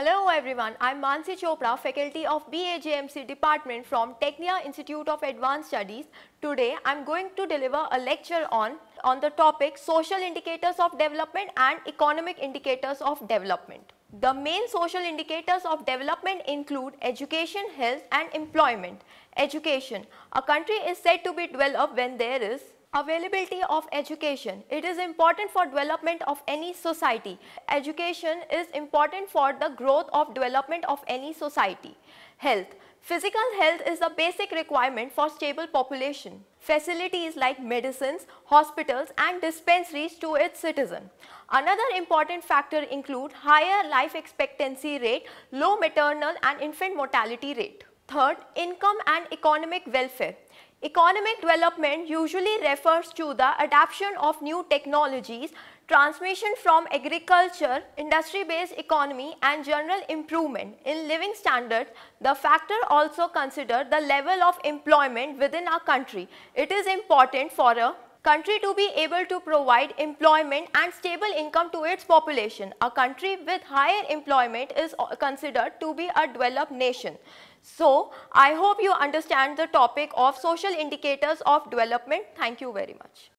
Hello everyone, I am Mansi Chopra, faculty of BAJMC department from Technia Institute of Advanced Studies. Today I am going to deliver a lecture on the topic social indicators of development and economic indicators of development. The main social indicators of development include education, health and employment. Education. A country is said to be developed when there is availability of education. It is important for development of any society. Education is important for the growth of development of any society. Health. Physical health is the basic requirement for stable population. Facilities like medicines, hospitals and dispensaries to its citizens. Another important factor include higher life expectancy rate, low maternal and infant mortality rate. Third, income and economic welfare. Economic development usually refers to the adoption of new technologies, transmission from agriculture, industry-based economy and general improvement in living standards. The factor also consider the level of employment within a country. It is important for a country to be able to provide employment and stable income to its population. A country with higher employment is considered to be a developed nation. So, I hope you understand the topic of social indicators of development. Thank you very much.